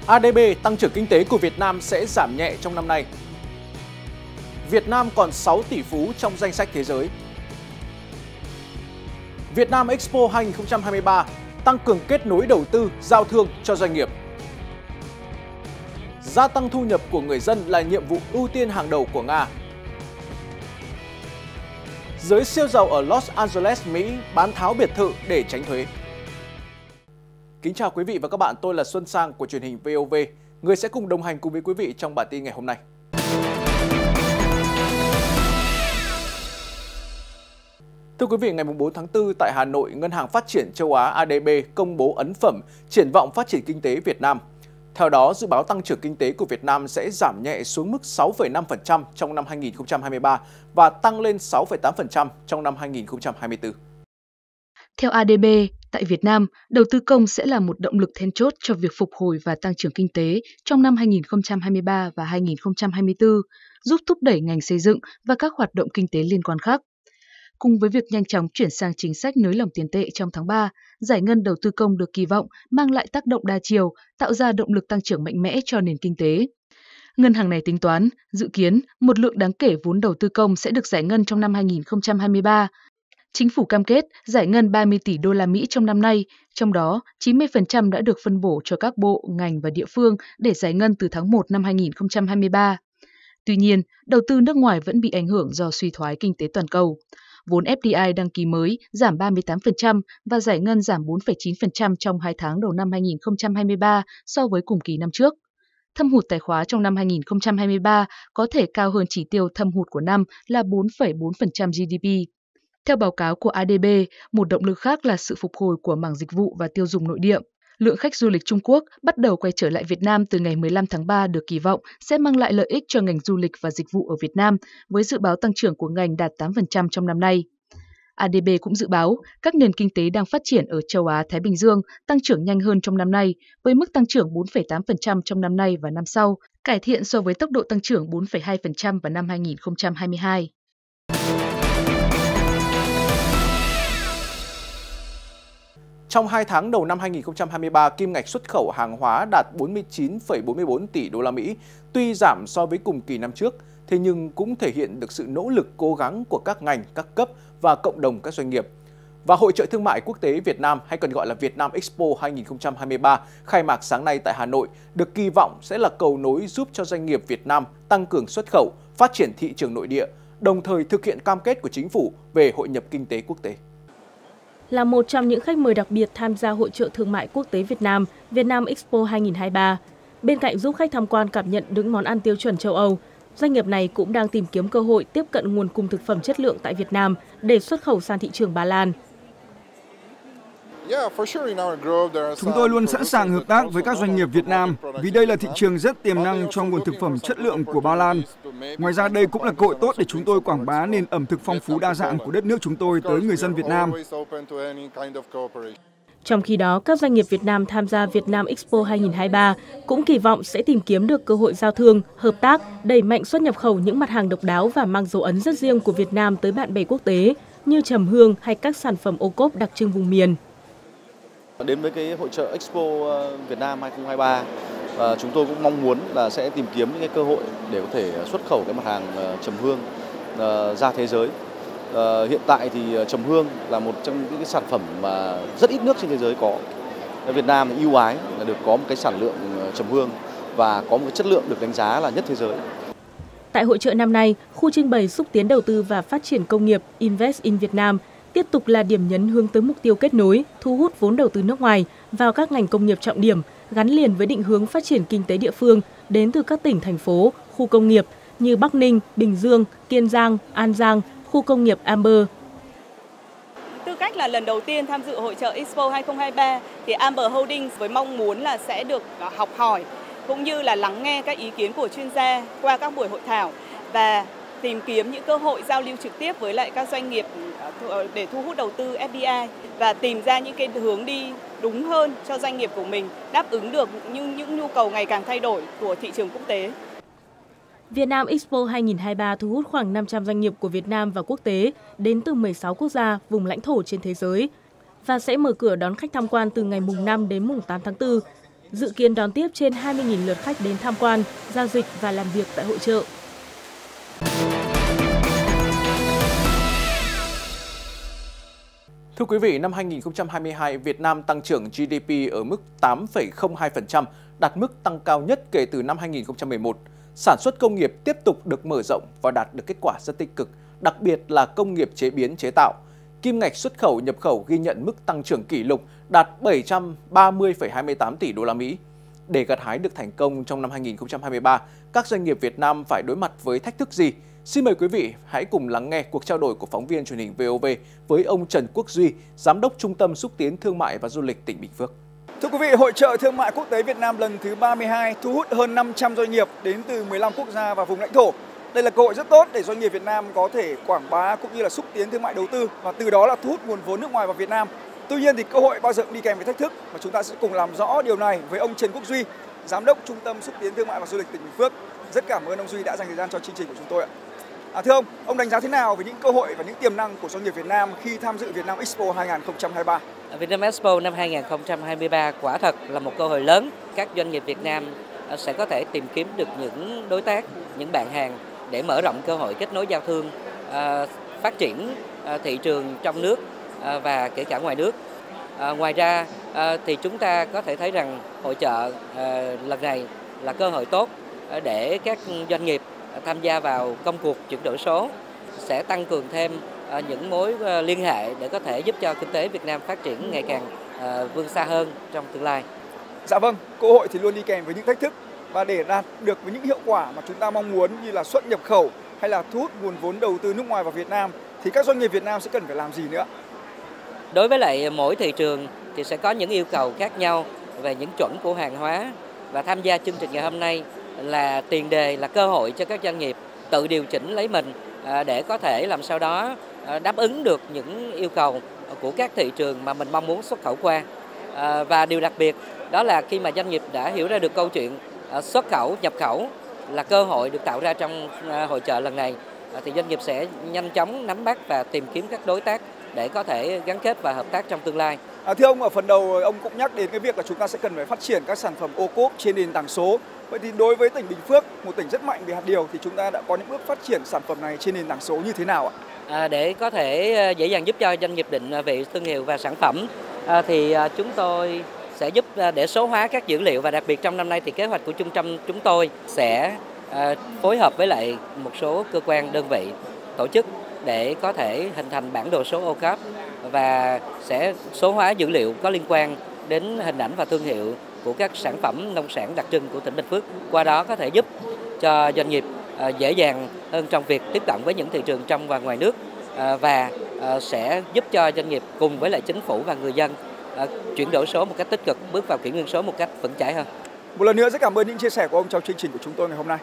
ADB, tăng trưởng kinh tế của Việt Nam sẽ giảm nhẹ trong năm nay. Việt Nam còn 6 tỷ phú trong danh sách thế giới. Việt Nam Expo 2023 tăng cường kết nối đầu tư, giao thương cho doanh nghiệp. Gia tăng thu nhập của người dân là nhiệm vụ ưu tiên hàng đầu của Nga. Giới siêu giàu ở Los Angeles, Mỹ bán tháo biệt thự để tránh thuế. Kính chào quý vị và các bạn, tôi là Xuân Sang của truyền hình VOV, người sẽ cùng đồng hành cùng với quý vị trong bản tin ngày hôm nay. Thưa quý vị, ngày 4 tháng 4 tại Hà Nội, Ngân hàng Phát triển Châu Á ADB công bố ấn phẩm triển vọng phát triển kinh tế Việt Nam. Theo đó, dự báo tăng trưởng kinh tế của Việt Nam sẽ giảm nhẹ xuống mức 6,5% trong năm 2023 và tăng lên 6,8% trong năm 2024. Theo ADB, tại Việt Nam, đầu tư công sẽ là một động lực then chốt cho việc phục hồi và tăng trưởng kinh tế trong năm 2023 và 2024, giúp thúc đẩy ngành xây dựng và các hoạt động kinh tế liên quan khác. Cùng với việc nhanh chóng chuyển sang chính sách nới lỏng tiền tệ trong tháng 3, giải ngân đầu tư công được kỳ vọng mang lại tác động đa chiều, tạo ra động lực tăng trưởng mạnh mẽ cho nền kinh tế. Ngân hàng này tính toán, dự kiến một lượng đáng kể vốn đầu tư công sẽ được giải ngân trong năm 2023. Chính phủ cam kết giải ngân 30 tỷ đô la Mỹ trong năm nay, trong đó 90% đã được phân bổ cho các bộ, ngành và địa phương để giải ngân từ tháng 1 năm 2023. Tuy nhiên, đầu tư nước ngoài vẫn bị ảnh hưởng do suy thoái kinh tế toàn cầu. Vốn FDI đăng ký mới giảm 38% và giải ngân giảm 4,9% trong 2 tháng đầu năm 2023 so với cùng kỳ năm trước. Thâm hụt tài khóa trong năm 2023 có thể cao hơn chỉ tiêu thâm hụt của năm là 4,4% GDP. Theo báo cáo của ADB, một động lực khác là sự phục hồi của mảng dịch vụ và tiêu dùng nội địa. Lượng khách du lịch Trung Quốc bắt đầu quay trở lại Việt Nam từ ngày 15 tháng 3 được kỳ vọng sẽ mang lại lợi ích cho ngành du lịch và dịch vụ ở Việt Nam, với dự báo tăng trưởng của ngành đạt 8% trong năm nay. ADB cũng dự báo các nền kinh tế đang phát triển ở châu Á-Thái Bình Dương tăng trưởng nhanh hơn trong năm nay, với mức tăng trưởng 4,8% trong năm nay và năm sau, cải thiện so với tốc độ tăng trưởng 4,2% vào năm 2022. Trong 2 tháng đầu năm 2023, kim ngạch xuất khẩu hàng hóa đạt 49,44 tỷ đô la Mỹ, tuy giảm so với cùng kỳ năm trước, thế nhưng cũng thể hiện được sự nỗ lực cố gắng của các ngành, các cấp và cộng đồng các doanh nghiệp. Và Hội chợ Thương mại Quốc tế Việt Nam, hay còn gọi là Việt Nam Expo 2023, khai mạc sáng nay tại Hà Nội, được kỳ vọng sẽ là cầu nối giúp cho doanh nghiệp Việt Nam tăng cường xuất khẩu, phát triển thị trường nội địa, đồng thời thực hiện cam kết của chính phủ về hội nhập kinh tế quốc tế. Là một trong những khách mời đặc biệt tham gia Hội chợ Thương mại Quốc tế Việt Nam, Việt Nam Expo 2023. Bên cạnh giúp khách tham quan cảm nhận những món ăn tiêu chuẩn châu Âu, doanh nghiệp này cũng đang tìm kiếm cơ hội tiếp cận nguồn cung thực phẩm chất lượng tại Việt Nam để xuất khẩu sang thị trường Ba Lan. Chúng tôi luôn sẵn sàng hợp tác với các doanh nghiệp Việt Nam vì đây là thị trường rất tiềm năng cho nguồn thực phẩm chất lượng của Ba Lan. Ngoài ra đây cũng là cơ hội tốt để chúng tôi quảng bá nền ẩm thực phong phú đa dạng của đất nước chúng tôi tới người dân Việt Nam. Trong khi đó, các doanh nghiệp Việt Nam tham gia Việt Nam Expo 2023 cũng kỳ vọng sẽ tìm kiếm được cơ hội giao thương, hợp tác, đẩy mạnh xuất nhập khẩu những mặt hàng độc đáo và mang dấu ấn rất riêng của Việt Nam tới bạn bè quốc tế như trầm hương hay các sản phẩm ô cốp đặc trưng vùng miền. Đến với cái hội chợ Expo Việt Nam 2023, chúng tôi cũng mong muốn là sẽ tìm kiếm những cái cơ hội để có thể xuất khẩu cái mặt hàng trầm hương ra thế giới. Hiện tại thì trầm hương là một trong những cái sản phẩm mà rất ít nước trên thế giới có. Việt Nam ưu ái là được có một cái sản lượng trầm hương và có một cái chất lượng được đánh giá là nhất thế giới. Tại hội chợ năm nay, khu trưng bày xúc tiến đầu tư và phát triển công nghiệp Invest in Việt Nam tiếp tục là điểm nhấn hướng tới mục tiêu kết nối, thu hút vốn đầu tư nước ngoài vào các ngành công nghiệp trọng điểm, gắn liền với định hướng phát triển kinh tế địa phương đến từ các tỉnh, thành phố, khu công nghiệp như Bắc Ninh, Bình Dương, Kiên Giang, An Giang, khu công nghiệp Amber. Tư cách là lần đầu tiên tham dự hội chợ Expo 2023 thì Amber Holdings với mong muốn là sẽ được học hỏi cũng như là lắng nghe các ý kiến của chuyên gia qua các buổi hội thảo và tìm kiếm những cơ hội giao lưu trực tiếp với lại các doanh nghiệp để thu hút đầu tư FDI và tìm ra những cái hướng đi đúng hơn cho doanh nghiệp của mình, đáp ứng được những nhu cầu ngày càng thay đổi của thị trường quốc tế. Việt Nam Expo 2023 thu hút khoảng 500 doanh nghiệp của Việt Nam và quốc tế đến từ 16 quốc gia, vùng lãnh thổ trên thế giới và sẽ mở cửa đón khách tham quan từ ngày mùng 5 đến mùng 8 tháng 4. dự kiến đón tiếp trên 20.000 lượt khách đến tham quan, giao dịch và làm việc tại hội chợ. Thưa quý vị, năm 2022, Việt Nam tăng trưởng GDP ở mức 8,02%, đạt mức tăng cao nhất kể từ năm 2011. Sản xuất công nghiệp tiếp tục được mở rộng và đạt được kết quả rất tích cực, đặc biệt là công nghiệp chế biến chế tạo. Kim ngạch xuất khẩu nhập khẩu ghi nhận mức tăng trưởng kỷ lục đạt 730,28 tỷ đô la Mỹ. Để gặt hái được thành công trong năm 2023, các doanh nghiệp Việt Nam phải đối mặt với thách thức gì? Xin mời quý vị hãy cùng lắng nghe cuộc trao đổi của phóng viên truyền hình VOV với ông Trần Quốc Duy, Giám đốc Trung tâm Xúc tiến Thương mại và Du lịch tỉnh Bình Phước. Thưa quý vị, Hội chợ Thương mại Quốc tế Việt Nam lần thứ 32 thu hút hơn 500 doanh nghiệp đến từ 15 quốc gia và vùng lãnh thổ. Đây là cơ hội rất tốt để doanh nghiệp Việt Nam có thể quảng bá cũng như là xúc tiến thương mại đầu tư và từ đó là thu hút nguồn vốn nước ngoài vào Việt Nam. Tuy nhiên thì cơ hội bao giờ cũng đi kèm với thách thức và chúng ta sẽ cùng làm rõ điều này với ông Trần Quốc Duy, Giám đốc Trung tâm Xúc tiến Thương mại và Du lịch tỉnh Bình Phước. Rất cảm ơn ông Duy đã dành thời gian cho chương trình của chúng tôi ạ. Thưa ông đánh giá thế nào về những cơ hội và những tiềm năng của doanh nghiệp Việt Nam khi tham dự Việt Nam Expo 2023? Việt Nam Expo năm 2023 quả thật là một cơ hội lớn. Các doanh nghiệp Việt Nam sẽ có thể tìm kiếm được những đối tác, những bạn hàng để mở rộng cơ hội kết nối giao thương, phát triển thị trường trong nước và kể cả ngoài nước. Ngoài ra thì chúng ta có thể thấy rằng hội chợ lần này là cơ hội tốt để các doanh nghiệp tham gia vào công cuộc chuyển đổi số, sẽ tăng cường thêm những mối liên hệ để có thể giúp cho kinh tế Việt Nam phát triển ngày càng vươn xa hơn trong tương lai. Dạ vâng, cơ hội thì luôn đi kèm với những thách thức và để đạt được với những hiệu quả mà chúng ta mong muốn như là xuất nhập khẩu hay là thu hút nguồn vốn đầu tư nước ngoài vào Việt Nam thì các doanh nghiệp Việt Nam sẽ cần phải làm gì nữa? Đối với lại mỗi thị trường thì sẽ có những yêu cầu khác nhau về những chuẩn của hàng hóa và tham gia chương trình ngày hôm nay là tiền đề, là cơ hội cho các doanh nghiệp tự điều chỉnh lấy mình để có thể làm sao đó đáp ứng được những yêu cầu của các thị trường mà mình mong muốn xuất khẩu qua. Và điều đặc biệt đó là khi mà doanh nghiệp đã hiểu ra được câu chuyện xuất khẩu, nhập khẩu là cơ hội được tạo ra trong hội chợ lần này thì doanh nghiệp sẽ nhanh chóng nắm bắt và tìm kiếm các đối tác để có thể gắn kết và hợp tác trong tương lai. Thưa ông, ở phần đầu ông cũng nhắc đến cái việc là chúng ta sẽ cần phải phát triển các sản phẩm ô cốp trên nền tảng số. Vậy thì đối với tỉnh Bình Phước, một tỉnh rất mạnh về hạt điều thì chúng ta đã có những bước phát triển sản phẩm này trên nền tảng số như thế nào ạ? Để có thể dễ dàng giúp cho doanh nghiệp định vị thương hiệu và sản phẩm thì chúng tôi sẽ giúp để số hóa các dữ liệu và đặc biệt trong năm nay thì kế hoạch của trung tâm chúng tôi sẽ phối hợp với lại một số cơ quan đơn vị tổ chức để có thể hình thành bản đồ số ô cốp và sẽ số hóa dữ liệu có liên quan đến hình ảnh và thương hiệu của các sản phẩm nông sản đặc trưng của tỉnh Bình Phước. Qua đó có thể giúp cho doanh nghiệp dễ dàng hơn trong việc tiếp cận với những thị trường trong và ngoài nước và sẽ giúp cho doanh nghiệp cùng với lại chính phủ và người dân chuyển đổi số một cách tích cực, bước vào kỷ nguyên số một cách vững chãi hơn. Một lần nữa rất cảm ơn những chia sẻ của ông trong chương trình của chúng tôi ngày hôm nay.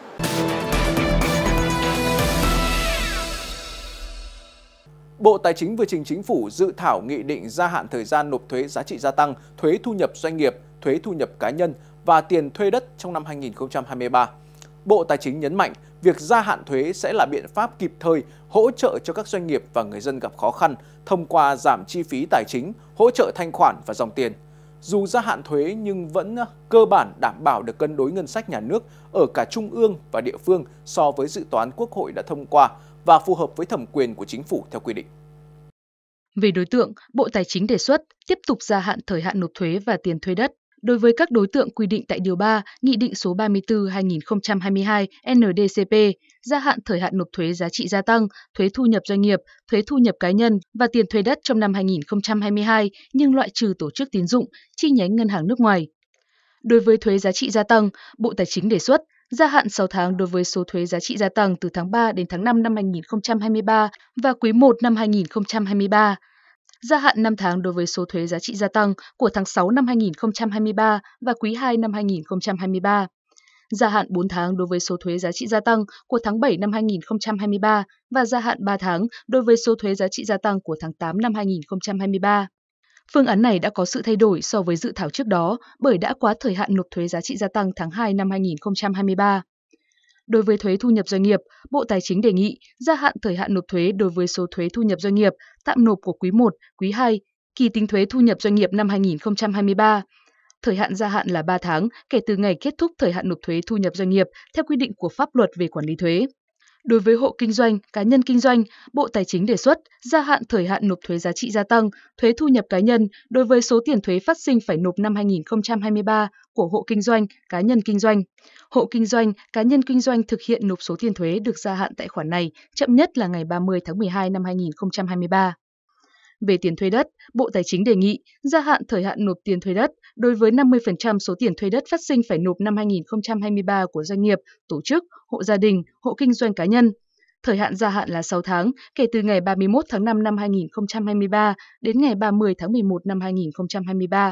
Bộ Tài chính vừa trình Chính phủ dự thảo nghị định gia hạn thời gian nộp thuế giá trị gia tăng, thuế thu nhập doanh nghiệp, thuế thu nhập cá nhân và tiền thuê đất trong năm 2023. Bộ Tài chính nhấn mạnh, việc gia hạn thuế sẽ là biện pháp kịp thời hỗ trợ cho các doanh nghiệp và người dân gặp khó khăn thông qua giảm chi phí tài chính, hỗ trợ thanh khoản và dòng tiền. Dù gia hạn thuế nhưng vẫn cơ bản đảm bảo được cân đối ngân sách nhà nước ở cả trung ương và địa phương so với dự toán Quốc hội đã thông qua và phù hợp với thẩm quyền của Chính phủ theo quy định. Về đối tượng, Bộ Tài chính đề xuất tiếp tục gia hạn thời hạn nộp thuế và tiền thuê đất đối với các đối tượng quy định tại Điều 3, Nghị định số 34/2022 NDCP, gia hạn thời hạn nộp thuế giá trị gia tăng, thuế thu nhập doanh nghiệp, thuế thu nhập cá nhân và tiền thuê đất trong năm 2022 nhưng loại trừ tổ chức tín dụng, chi nhánh ngân hàng nước ngoài. Đối với thuế giá trị gia tăng, Bộ Tài chính đề xuất gia hạn 6 tháng đối với số thuế giá trị gia tăng từ tháng 3 đến tháng 5 năm 2023 và quý 1 năm 2023. Gia hạn 5 tháng đối với số thuế giá trị gia tăng của tháng 6 năm 2023 và quý 2 năm 2023. Gia hạn 4 tháng đối với số thuế giá trị gia tăng của tháng 7 năm 2023 và gia hạn 3 tháng đối với số thuế giá trị gia tăng của tháng 8 năm 2023. Phương án này đã có sự thay đổi so với dự thảo trước đó bởi đã quá thời hạn nộp thuế giá trị gia tăng tháng 2 năm 2023. Đối với thuế thu nhập doanh nghiệp, Bộ Tài chính đề nghị gia hạn thời hạn nộp thuế đối với số thuế thu nhập doanh nghiệp tạm nộp của quý 1, quý 2, kỳ tính thuế thu nhập doanh nghiệp năm 2023. Thời hạn gia hạn là 3 tháng kể từ ngày kết thúc thời hạn nộp thuế thu nhập doanh nghiệp theo quy định của pháp luật về quản lý thuế. Đối với hộ kinh doanh, cá nhân kinh doanh, Bộ Tài chính đề xuất gia hạn thời hạn nộp thuế giá trị gia tăng, thuế thu nhập cá nhân đối với số tiền thuế phát sinh phải nộp năm 2023 của hộ kinh doanh, cá nhân kinh doanh. Hộ kinh doanh, cá nhân kinh doanh thực hiện nộp số tiền thuế được gia hạn tại khoản này chậm nhất là ngày 30 tháng 12 năm 2023. Về tiền thuê đất, Bộ Tài chính đề nghị gia hạn thời hạn nộp tiền thuê đất đối với 50% số tiền thuê đất phát sinh phải nộp năm 2023 của doanh nghiệp, tổ chức, hộ gia đình, hộ kinh doanh cá nhân. Thời hạn gia hạn là 6 tháng, kể từ ngày 31 tháng 5 năm 2023 đến ngày 30 tháng 11 năm 2023.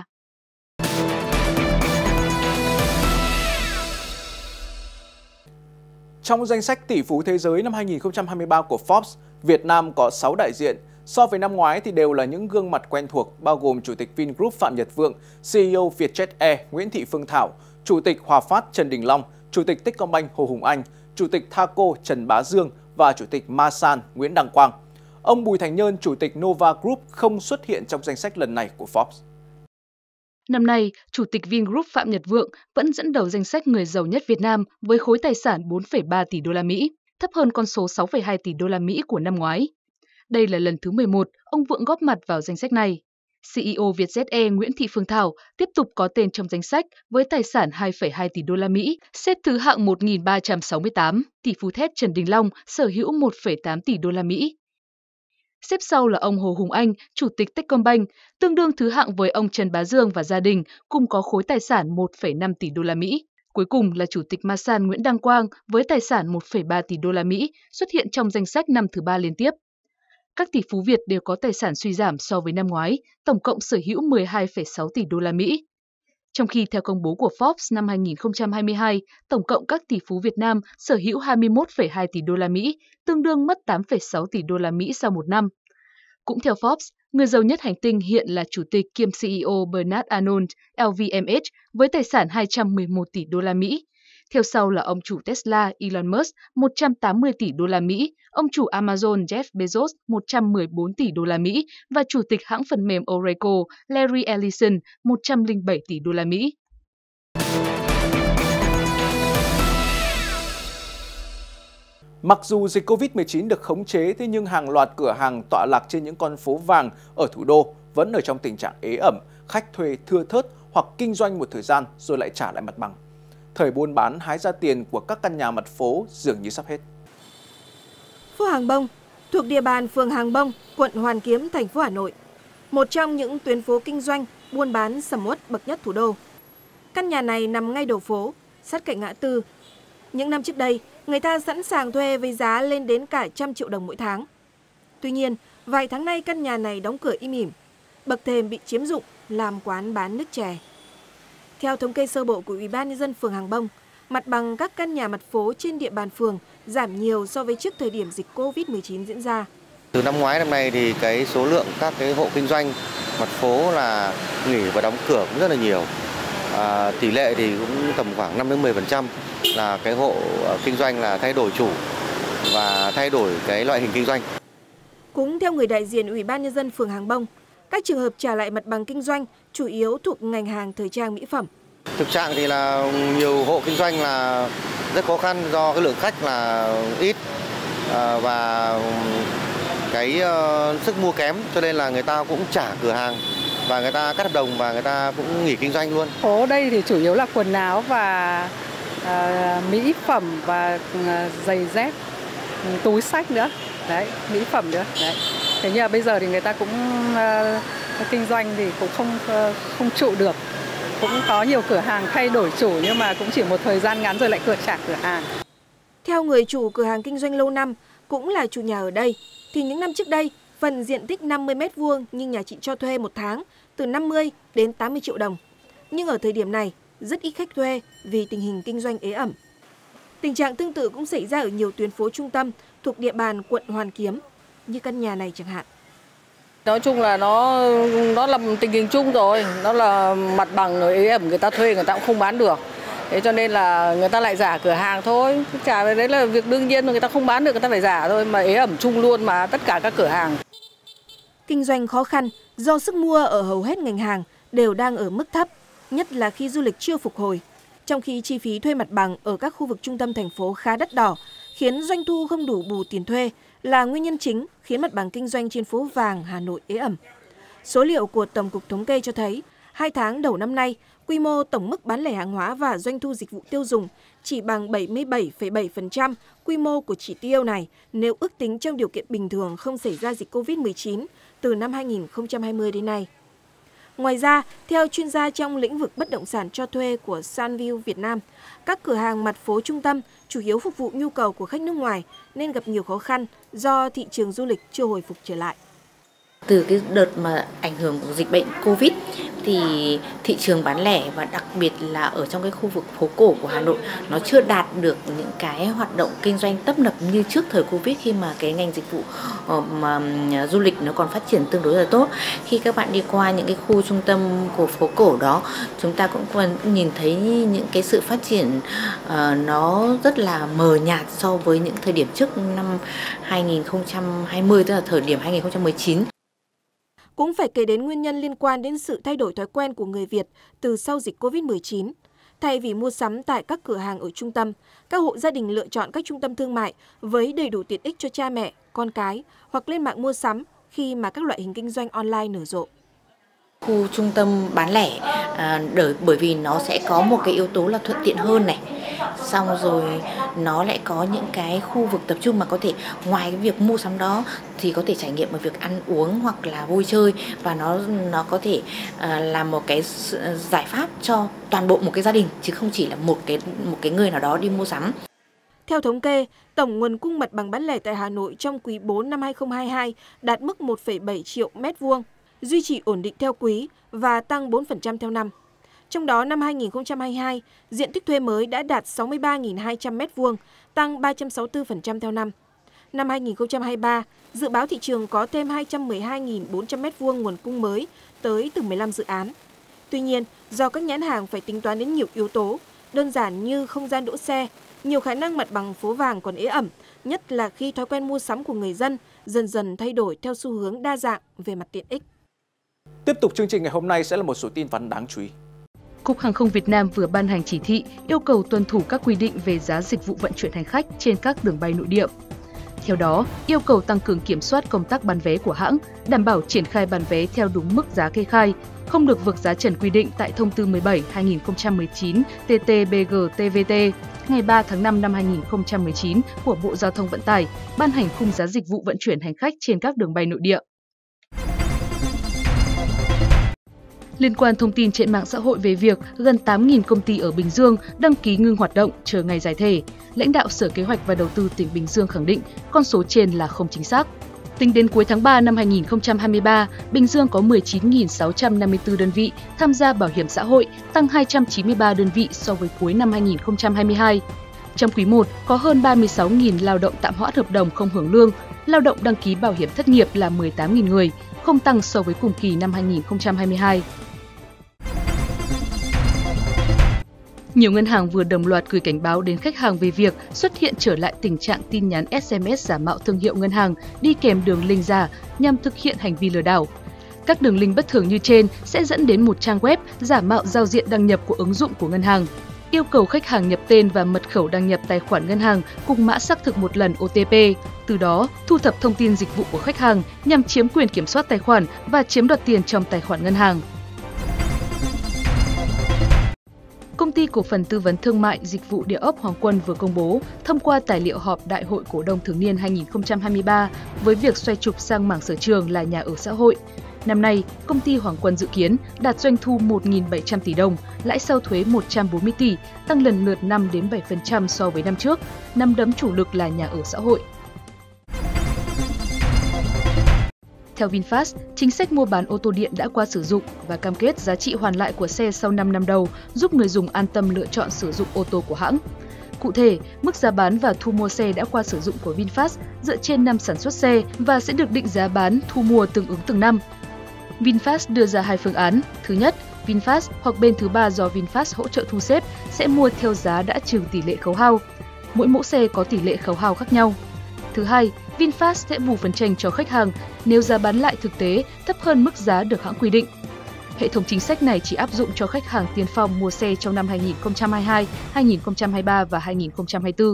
Trong danh sách tỷ phú thế giới năm 2023 của Forbes, Việt Nam có 6 đại diện. So với năm ngoái thì đều là những gương mặt quen thuộc, bao gồm Chủ tịch Vingroup Phạm Nhật Vượng, CEO Vietjet Air Nguyễn Thị Phương Thảo, Chủ tịch Hòa Phát Trần Đình Long, Chủ tịch Techcombank Hồ Hùng Anh, Chủ tịch Thaco Trần Bá Dương và Chủ tịch Masan Nguyễn Đăng Quang. Ông Bùi Thành Nhơn, Chủ tịch Nova Group không xuất hiện trong danh sách lần này của Forbes. Năm nay, Chủ tịch Vingroup Phạm Nhật Vượng vẫn dẫn đầu danh sách người giàu nhất Việt Nam với khối tài sản 4,3 tỷ đô la Mỹ, thấp hơn con số 6,2 tỷ đô la Mỹ của năm ngoái. Đây là lần thứ 11 ông Vượng góp mặt vào danh sách này. CEO Vietjet Air Nguyễn Thị Phương Thảo tiếp tục có tên trong danh sách với tài sản 2,2 tỷ đô la Mỹ, xếp thứ hạng 1368. Tỷ phú thép Trần Đình Long sở hữu 1,8 tỷ đô la Mỹ. Xếp sau là ông Hồ Hùng Anh, Chủ tịch Techcombank, tương đương thứ hạng với ông Trần Bá Dương và gia đình, cùng có khối tài sản 1,5 tỷ đô la Mỹ. Cuối cùng là Chủ tịch Masan Nguyễn Đăng Quang với tài sản 1,3 tỷ đô la Mỹ, xuất hiện trong danh sách năm thứ 3 liên tiếp. Các tỷ phú Việt đều có tài sản suy giảm so với năm ngoái, tổng cộng sở hữu 12,6 tỷ đô la Mỹ. Trong khi theo công bố của Forbes năm 2022, tổng cộng các tỷ phú Việt Nam sở hữu 21,2 tỷ đô la Mỹ, tương đương mất 8,6 tỷ đô la Mỹ sau một năm. Cũng theo Forbes, người giàu nhất hành tinh hiện là Chủ tịch kiêm CEO Bernard Arnault, LVMH, với tài sản 211 tỷ đô la Mỹ. Theo sau là ông chủ Tesla Elon Musk 180 tỷ đô la Mỹ, ông chủ Amazon Jeff Bezos 114 tỷ đô la Mỹ và chủ tịch hãng phần mềm Oracle Larry Ellison 107 tỷ đô la Mỹ. Mặc dù dịch Covid-19 được khống chế, thế nhưng hàng loạt cửa hàng tọa lạc trên những con phố vàng ở thủ đô vẫn ở trong tình trạng ế ẩm, khách thuê thưa thớt hoặc kinh doanh một thời gian rồi lại trả lại mặt bằng. Thời buôn bán hái ra tiền của các căn nhà mặt phố dường như sắp hết. Phố Hàng Bông thuộc địa bàn phường Hàng Bông, quận Hoàn Kiếm, thành phố Hà Nội. Một trong những tuyến phố kinh doanh, buôn bán sầm uất bậc nhất thủ đô. Căn nhà này nằm ngay đầu phố, sát cạnh ngã tư. Những năm trước đây, người ta sẵn sàng thuê với giá lên đến cả 100 triệu đồng mỗi tháng. Tuy nhiên, vài tháng nay căn nhà này đóng cửa im ỉm, bậc thềm bị chiếm dụng làm quán bán nước chè. Theo thống kê sơ bộ của Ủy ban Nhân dân phường Hàng Bông, mặt bằng các căn nhà mặt phố trên địa bàn phường giảm nhiều so với trước thời điểm dịch Covid-19 diễn ra. Từ năm ngoái năm nay thì cái số lượng các cái hộ kinh doanh mặt phố là nghỉ và đóng cửa cũng rất là nhiều. Tỷ lệ thì cũng tầm khoảng 5-10% là cái hộ kinh doanh là thay đổi chủ và thay đổi cái loại hình kinh doanh. Cũng theo người đại diện Ủy ban Nhân dân phường Hàng Bông, các trường hợp trả lại mặt bằng kinh doanh chủ yếu thuộc ngành hàng thời trang mỹ phẩm. Thực trạng thì là nhiều hộ kinh doanh là rất khó khăn do cái lượng khách là ít và cái sức mua kém, cho nên là người ta cũng trả cửa hàng và người ta cắt hợp đồng và người ta cũng nghỉ kinh doanh luôn. Phố đây thì chủ yếu là quần áo và mỹ phẩm và giày dép, túi xách nữa. Đấy, mỹ phẩm nữa. Đấy. Thế nhưng mà bây giờ thì người ta cũng kinh doanh thì cũng không trụ được. Cũng có nhiều cửa hàng thay đổi chủ nhưng mà cũng chỉ một thời gian ngắn rồi lại trả cửa hàng. Theo người chủ cửa hàng kinh doanh lâu năm, cũng là chủ nhà ở đây, thì những năm trước đây, phần diện tích 50 m² nhưng nhà chị cho thuê một tháng từ 50 đến 80 triệu đồng. Nhưng ở thời điểm này, rất ít khách thuê vì tình hình kinh doanh ế ẩm. Tình trạng tương tự cũng xảy ra ở nhiều tuyến phố trung tâm thuộc địa bàn quận Hoàn Kiếm, như căn nhà này chẳng hạn. Nói chung là nó là tình hình chung rồi, nó là mặt bằng ế ẩm, người ta thuê người ta cũng không bán được. Thế cho nên là người ta lại giả cửa hàng thôi. Trả đấy là việc đương nhiên, người ta không bán được người ta phải giả thôi, mà ế ẩm chung luôn mà tất cả các cửa hàng. Kinh doanh khó khăn do sức mua ở hầu hết ngành hàng đều đang ở mức thấp. nhất là khi du lịch chưa phục hồi. Trong khi chi phí thuê mặt bằng ở các khu vực trung tâm thành phố khá đắt đỏ, khiến doanh thu không đủ bù tiền thuê là nguyên nhân chính khiến mặt bằng kinh doanh trên phố Vàng Hà Nội ế ẩm. Số liệu của Tổng cục Thống kê cho thấy, 2 tháng đầu năm nay, quy mô tổng mức bán lẻ hàng hóa và doanh thu dịch vụ tiêu dùng chỉ bằng 77,7% quy mô của chỉ tiêu này nếu ước tính trong điều kiện bình thường không xảy ra dịch Covid-19 từ năm 2020 đến nay. Ngoài ra, theo chuyên gia trong lĩnh vực bất động sản cho thuê của Sunview Việt Nam, các cửa hàng mặt phố trung tâm chủ yếu phục vụ nhu cầu của khách nước ngoài nên gặp nhiều khó khăn do thị trường du lịch chưa hồi phục trở lại. Từ cái đợt mà ảnh hưởng của dịch bệnh Covid thì thị trường bán lẻ và đặc biệt là ở trong cái khu vực phố cổ của Hà Nội nó chưa đạt được những cái hoạt động kinh doanh tấp nập như trước thời Covid, khi mà cái ngành dịch vụ mà du lịch nó còn phát triển tương đối là tốt. Khi các bạn đi qua những cái khu trung tâm của phố cổ đó, chúng ta cũng nhìn thấy những cái sự phát triển nó rất là mờ nhạt so với những thời điểm trước năm 2020, tức là thời điểm 2019. Cũng phải kể đến nguyên nhân liên quan đến sự thay đổi thói quen của người Việt từ sau dịch Covid-19. Thay vì mua sắm tại các cửa hàng ở trung tâm, các hộ gia đình lựa chọn các trung tâm thương mại với đầy đủ tiện ích cho cha mẹ, con cái hoặc lên mạng mua sắm khi mà các loại hình kinh doanh online nở rộ. Khu trung tâm bán lẻ bởi vì nó sẽ có một cái yếu tố là thuận tiện hơn này. Xong rồi nó lại có những cái khu vực tập trung mà có thể ngoài cái việc mua sắm đó thì có thể trải nghiệm ở việc ăn uống hoặc là vui chơi, và nó có thể là một cái giải pháp cho toàn bộ một cái gia đình chứ không chỉ là một cái người nào đó đi mua sắm. Theo thống kê, tổng nguồn cung mặt bằng bán lẻ tại Hà Nội trong quý 4 năm 2022 đạt mức 1,7 triệu mét vuông, duy trì ổn định theo quý và tăng 4% theo năm. Trong đó, năm 2022, diện tích thuê mới đã đạt 63.200 m2, tăng 364% theo năm. Năm 2023, dự báo thị trường có thêm 212.400 m2 nguồn cung mới tới từ 15 dự án. Tuy nhiên, do các nhãn hàng phải tính toán đến nhiều yếu tố, đơn giản như không gian đỗ xe, nhiều khả năng mặt bằng phố Vàng còn ế ẩm, nhất là khi thói quen mua sắm của người dân dần dần thay đổi theo xu hướng đa dạng về mặt tiện ích. Tiếp tục chương trình ngày hôm nay sẽ là một số tin vắn đáng chú ý. Cục Hàng không Việt Nam vừa ban hành chỉ thị yêu cầu tuân thủ các quy định về giá dịch vụ vận chuyển hành khách trên các đường bay nội địa. Theo đó, yêu cầu tăng cường kiểm soát công tác bán vé của hãng, đảm bảo triển khai bán vé theo đúng mức giá kê khai, không được vượt giá trần quy định tại Thông tư 17/2019 TT-BG-TVT ngày 3 tháng 5 năm 2019 của Bộ Giao thông Vận tải, ban hành khung giá dịch vụ vận chuyển hành khách trên các đường bay nội địa. Liên quan thông tin trên mạng xã hội về việc gần 8.000 công ty ở Bình Dương đăng ký ngưng hoạt động chờ ngày giải thể, lãnh đạo Sở Kế hoạch và Đầu tư tỉnh Bình Dương khẳng định con số trên là không chính xác. Tính đến cuối tháng 3 năm 2023, Bình Dương có 19.654 đơn vị tham gia bảo hiểm xã hội, tăng 293 đơn vị so với cuối năm 2022. Trong quý 1, có hơn 36.000 lao động tạm hoãn hợp đồng không hưởng lương, lao động đăng ký bảo hiểm thất nghiệp là 18.000 người, không tăng so với cùng kỳ năm 2022. Nhiều ngân hàng vừa đồng loạt gửi cảnh báo đến khách hàng về việc xuất hiện trở lại tình trạng tin nhắn SMS giả mạo thương hiệu ngân hàng đi kèm đường link giả nhằm thực hiện hành vi lừa đảo. Các đường link bất thường như trên sẽ dẫn đến một trang web giả mạo giao diện đăng nhập của ứng dụng của ngân hàng, yêu cầu khách hàng nhập tên và mật khẩu đăng nhập tài khoản ngân hàng cùng mã xác thực một lần OTP, từ đó thu thập thông tin dịch vụ của khách hàng nhằm chiếm quyền kiểm soát tài khoản và chiếm đoạt tiền trong tài khoản ngân hàng. Công ty cổ phần tư vấn thương mại dịch vụ địa ốc Hoàng Quân vừa công bố thông qua tài liệu họp Đại hội Cổ đông Thường niên 2023 với việc xoay trục sang mảng sở trường là nhà ở xã hội. Năm nay, công ty Hoàng Quân dự kiến đạt doanh thu 1.700 tỷ đồng, lãi sau thuế 140 tỷ, tăng lần lượt 5 đến 7% so với năm trước, nắm đấm chủ lực là nhà ở xã hội. Theo VinFast, chính sách mua bán ô tô điện đã qua sử dụng và cam kết giá trị hoàn lại của xe sau 5 năm đầu giúp người dùng an tâm lựa chọn sử dụng ô tô của hãng. Cụ thể, mức giá bán và thu mua xe đã qua sử dụng của VinFast dựa trên năm sản xuất xe và sẽ được định giá bán, thu mua tương ứng từng năm. VinFast đưa ra hai phương án. Thứ nhất, VinFast hoặc bên thứ ba do VinFast hỗ trợ thu xếp sẽ mua theo giá đã trừ tỷ lệ khấu hao. Mỗi mẫu xe có tỷ lệ khấu hao khác nhau. Thứ hai, VinFast sẽ bù phần chênh cho khách hàng nếu giá bán lại thực tế thấp hơn mức giá được hãng quy định. Hệ thống chính sách này chỉ áp dụng cho khách hàng tiên phong mua xe trong năm 2022, 2023 và 2024.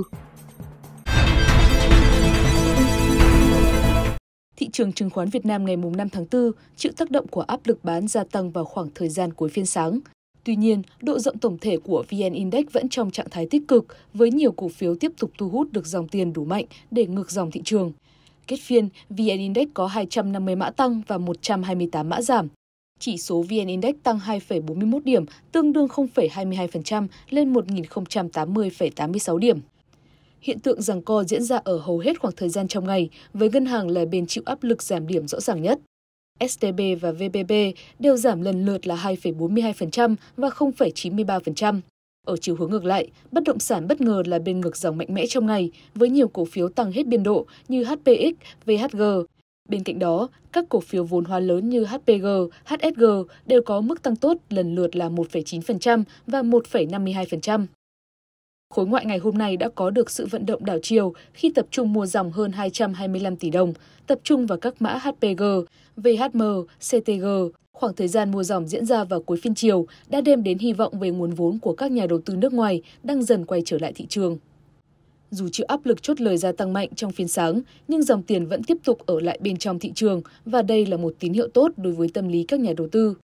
Thị trường chứng khoán Việt Nam ngày 5 tháng 4 chịu tác động của áp lực bán gia tăng vào khoảng thời gian cuối phiên sáng. Tuy nhiên, độ rộng tổng thể của VN Index vẫn trong trạng thái tích cực, với nhiều cổ phiếu tiếp tục thu hút được dòng tiền đủ mạnh để ngược dòng thị trường. Kết phiên, VN Index có 250 mã tăng và 128 mã giảm. Chỉ số VN Index tăng 2,41 điểm, tương đương 0,22% lên 1.080,86 điểm. Hiện tượng giằng co diễn ra ở hầu hết khoảng thời gian trong ngày, với ngân hàng là bên chịu áp lực giảm điểm rõ ràng nhất. STB và VPB đều giảm lần lượt là 2,42% và 0,93%. Ở chiều hướng ngược lại, bất động sản bất ngờ là bên ngược dòng mạnh mẽ trong ngày, với nhiều cổ phiếu tăng hết biên độ như HPX, VHG. Bên cạnh đó, các cổ phiếu vốn hóa lớn như HPG, HSG đều có mức tăng tốt lần lượt là 1,9% và 1,52%. Khối ngoại ngày hôm nay đã có được sự vận động đảo chiều khi tập trung mua dòng hơn 225 tỷ đồng, tập trung vào các mã HPG, VHM, CTG. Khoảng thời gian mua dòng diễn ra vào cuối phiên chiều đã đem đến hy vọng về nguồn vốn của các nhà đầu tư nước ngoài đang dần quay trở lại thị trường. Dù chịu áp lực chốt lời gia tăng mạnh trong phiên sáng, nhưng dòng tiền vẫn tiếp tục ở lại bên trong thị trường và đây là một tín hiệu tốt đối với tâm lý các nhà đầu tư.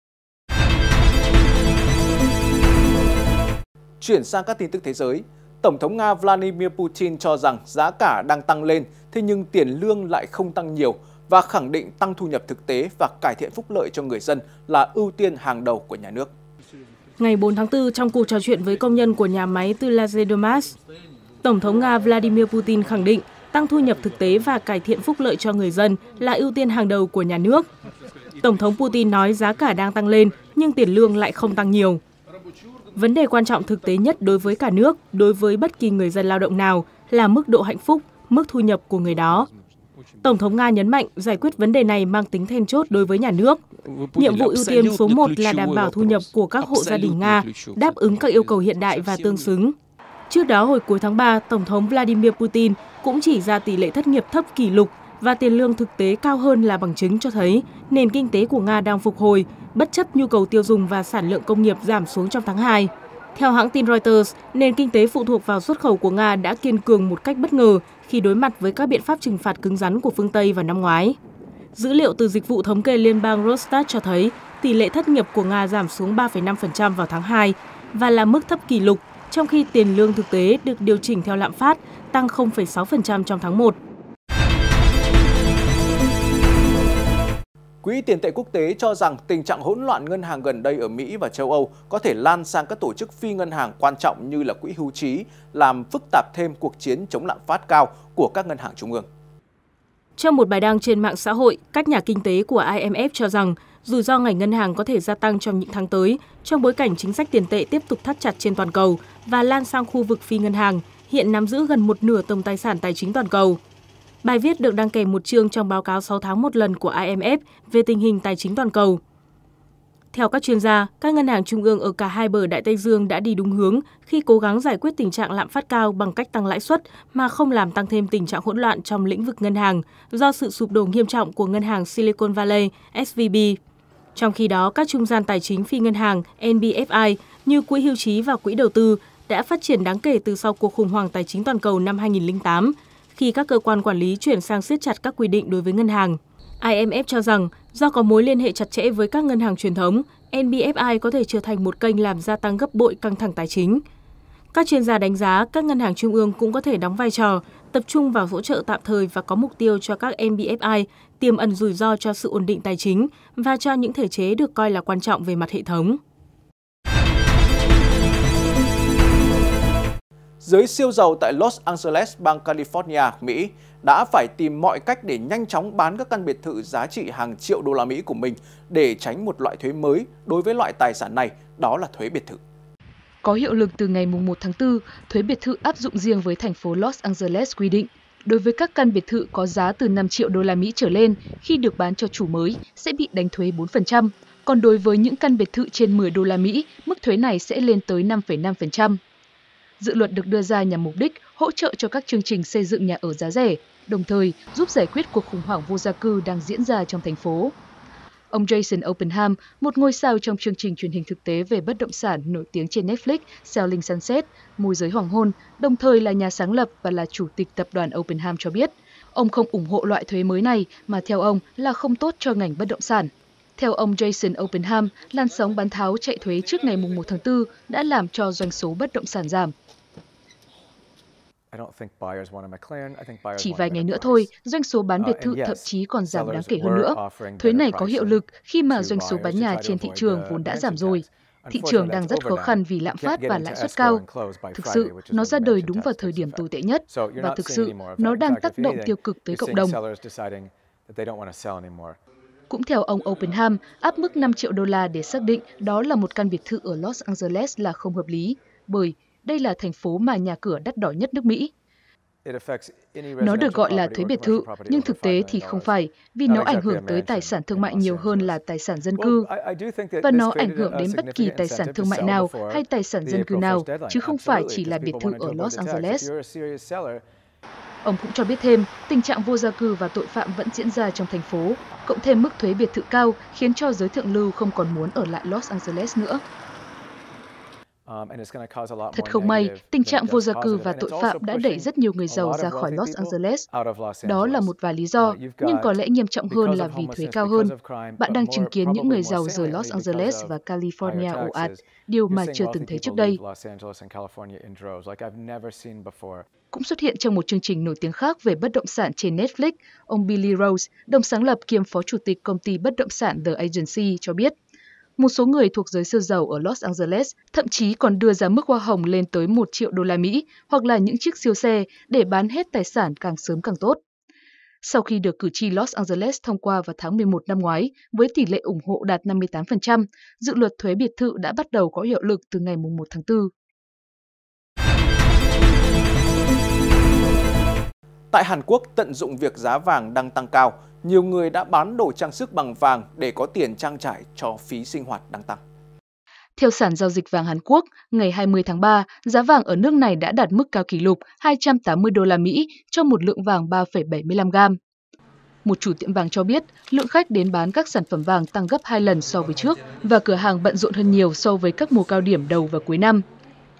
Chuyển sang các tin tức thế giới, Tổng thống Nga Vladimir Putin cho rằng giá cả đang tăng lên, thế nhưng tiền lương lại không tăng nhiều và khẳng định tăng thu nhập thực tế và cải thiện phúc lợi cho người dân là ưu tiên hàng đầu của nhà nước. Ngày 4 tháng 4, trong cuộc trò chuyện với công nhân của nhà máy Tulazedomas, Tổng thống Nga Vladimir Putin khẳng định tăng thu nhập thực tế và cải thiện phúc lợi cho người dân là ưu tiên hàng đầu của nhà nước. Tổng thống Putin nói giá cả đang tăng lên nhưng tiền lương lại không tăng nhiều. Vấn đề quan trọng thực tế nhất đối với cả nước, đối với bất kỳ người dân lao động nào là mức độ hạnh phúc, mức thu nhập của người đó. Tổng thống Nga nhấn mạnh giải quyết vấn đề này mang tính then chốt đối với nhà nước. Nhiệm vụ ưu tiên số 1 là đảm bảo thu nhập của các hộ gia đình Nga, đáp ứng các yêu cầu hiện đại và tương xứng. Trước đó, hồi cuối tháng 3, Tổng thống Vladimir Putin cũng chỉ ra tỷ lệ thất nghiệp thấp kỷ lục và tiền lương thực tế cao hơn là bằng chứng cho thấy nền kinh tế của Nga đang phục hồi, bất chấp nhu cầu tiêu dùng và sản lượng công nghiệp giảm xuống trong tháng 2. Theo hãng tin Reuters, nền kinh tế phụ thuộc vào xuất khẩu của Nga đã kiên cường một cách bất ngờ khi đối mặt với các biện pháp trừng phạt cứng rắn của phương Tây vào năm ngoái. Dữ liệu từ dịch vụ thống kê liên bang Rosstat cho thấy tỷ lệ thất nghiệp của Nga giảm xuống 3,5% vào tháng 2 và là mức thấp kỷ lục, trong khi tiền lương thực tế được điều chỉnh theo lạm phát tăng 0,6% trong tháng 1. Quỹ tiền tệ quốc tế cho rằng tình trạng hỗn loạn ngân hàng gần đây ở Mỹ và châu Âu có thể lan sang các tổ chức phi ngân hàng quan trọng như là quỹ hưu trí, làm phức tạp thêm cuộc chiến chống lạm phát cao của các ngân hàng trung ương. Trong một bài đăng trên mạng xã hội, các nhà kinh tế của IMF cho rằng rủi ro ngành ngân hàng có thể gia tăng trong những tháng tới trong bối cảnh chính sách tiền tệ tiếp tục thắt chặt trên toàn cầu và lan sang khu vực phi ngân hàng, hiện nắm giữ gần một nửa tổng tài sản tài chính toàn cầu. Bài viết được đăng kèm một chương trong báo cáo 6 tháng một lần của IMF về tình hình tài chính toàn cầu. Theo các chuyên gia, các ngân hàng trung ương ở cả hai bờ Đại Tây Dương đã đi đúng hướng khi cố gắng giải quyết tình trạng lạm phát cao bằng cách tăng lãi suất mà không làm tăng thêm tình trạng hỗn loạn trong lĩnh vực ngân hàng do sự sụp đổ nghiêm trọng của ngân hàng Silicon Valley, SVB. Trong khi đó, các trung gian tài chính phi ngân hàng NBFI như quỹ hưu trí và quỹ đầu tư đã phát triển đáng kể từ sau cuộc khủng hoảng tài chính toàn cầu năm 2008, khi các cơ quan quản lý chuyển sang siết chặt các quy định đối với ngân hàng. IMF cho rằng do có mối liên hệ chặt chẽ với các ngân hàng truyền thống, NBFI có thể trở thành một kênh làm gia tăng gấp bội căng thẳng tài chính. Các chuyên gia đánh giá các ngân hàng trung ương cũng có thể đóng vai trò, tập trung vào hỗ trợ tạm thời và có mục tiêu cho các NBFI tiềm ẩn rủi ro cho sự ổn định tài chính và cho những thể chế được coi là quan trọng về mặt hệ thống. Giới siêu giàu tại Los Angeles, bang California, Mỹ đã phải tìm mọi cách để nhanh chóng bán các căn biệt thự giá trị hàng triệu đô la Mỹ của mình để tránh một loại thuế mới đối với loại tài sản này, đó là thuế biệt thự. Có hiệu lực từ ngày 1 tháng 4, thuế biệt thự áp dụng riêng với thành phố Los Angeles quy định, đối với các căn biệt thự có giá từ 5 triệu đô la Mỹ trở lên khi được bán cho chủ mới sẽ bị đánh thuế 4%, còn đối với những căn biệt thự trên 10 đô la Mỹ, mức thuế này sẽ lên tới 5,5%. Dự luật được đưa ra nhằm mục đích hỗ trợ cho các chương trình xây dựng nhà ở giá rẻ, đồng thời giúp giải quyết cuộc khủng hoảng vô gia cư đang diễn ra trong thành phố. Ông Jason Oppenheim, một ngôi sao trong chương trình truyền hình thực tế về bất động sản nổi tiếng trên Netflix Selling Sunset, môi giới hoàng hôn, đồng thời là nhà sáng lập và là chủ tịch tập đoàn Oppenheim cho biết, ông không ủng hộ loại thuế mới này mà theo ông là không tốt cho ngành bất động sản. Theo ông Jason Oppenheim, làn sóng bán tháo chạy thuế trước ngày 1 tháng 4 đã làm cho doanh số bất động sản giảm. Chỉ vài ngày nữa thôi, doanh số bán biệt thự thậm chí còn giảm đáng kể hơn nữa. Thuế này có hiệu lực khi mà doanh số bán nhà trên thị trường vốn đã giảm rồi. Thị trường đang rất khó khăn vì lạm phát và lãi suất cao. Thực sự, nó ra đời đúng vào thời điểm tồi tệ nhất và thực sự, nó đang tác động tiêu cực tới cộng đồng. Cũng theo ông Oppenheim, áp mức 5 triệu đô la để xác định đó là một căn biệt thự ở Los Angeles là không hợp lý, bởi đây là thành phố mà nhà cửa đắt đỏ nhất nước Mỹ. Nó được gọi là thuế biệt thự, nhưng thực tế thì không phải, vì nó ảnh hưởng tới tài sản thương mại nhiều hơn là tài sản dân cư. Và nó ảnh hưởng đến bất kỳ tài sản thương mại nào hay tài sản dân cư nào, chứ không phải chỉ là biệt thự ở Los Angeles. Ông cũng cho biết thêm, tình trạng vô gia cư và tội phạm vẫn diễn ra trong thành phố, cộng thêm mức thuế biệt thự cao khiến cho giới thượng lưu không còn muốn ở lại Los Angeles nữa. Thật không may, tình trạng vô gia cư và tội phạm đã đẩy rất nhiều người giàu ra khỏi Los Angeles. Đó là một vài lý do, nhưng có lẽ nghiêm trọng hơn là vì thuế cao hơn. Bạn đang chứng kiến những người giàu rời Los Angeles và California ồ ạt, điều mà chưa từng thấy trước đây. Cũng xuất hiện trong một chương trình nổi tiếng khác về bất động sản trên Netflix, ông Billy Rose, đồng sáng lập kiêm phó chủ tịch công ty bất động sản The Agency cho biết, một số người thuộc giới siêu giàu ở Los Angeles thậm chí còn đưa ra mức hoa hồng lên tới 1 triệu đô la Mỹ hoặc là những chiếc siêu xe để bán hết tài sản càng sớm càng tốt. Sau khi được cử tri Los Angeles thông qua vào tháng 11 năm ngoái với tỷ lệ ủng hộ đạt 58%, dự luật thuế biệt thự đã bắt đầu có hiệu lực từ ngày 1 tháng 4. Tại Hàn Quốc, tận dụng việc giá vàng đang tăng cao, nhiều người đã bán đồ trang sức bằng vàng để có tiền trang trải cho phí sinh hoạt đang tăng. Theo Sàn Giao dịch Vàng Hàn Quốc, ngày 20 tháng 3, giá vàng ở nước này đã đạt mức cao kỷ lục 280 đô la Mỹ cho một lượng vàng 3,75 gam. Một chủ tiệm vàng cho biết, lượng khách đến bán các sản phẩm vàng tăng gấp 2 lần so với trước và cửa hàng bận rộn hơn nhiều so với các mùa cao điểm đầu và cuối năm.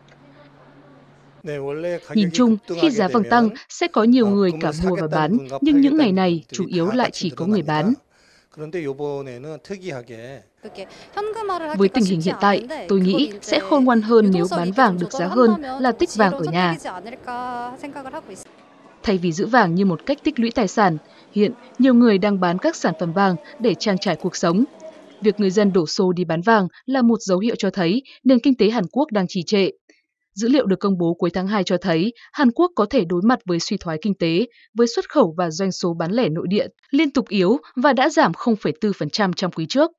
Nhìn chung, khi giá vàng tăng, sẽ có nhiều người cả mua và bán, nhưng những ngày này chủ yếu lại chỉ có người bán. Với tình hình hiện tại, tôi nghĩ sẽ khôn ngoan hơn nếu bán vàng được giá hơn là tích vàng ở nhà. Thay vì giữ vàng như một cách tích lũy tài sản, hiện nhiều người đang bán các sản phẩm vàng để trang trải cuộc sống. Việc người dân đổ xô đi bán vàng là một dấu hiệu cho thấy nền kinh tế Hàn Quốc đang trì trệ. Dữ liệu được công bố cuối tháng 2 cho thấy Hàn Quốc có thể đối mặt với suy thoái kinh tế, với xuất khẩu và doanh số bán lẻ nội địa liên tục yếu và đã giảm 0,4% trong quý trước.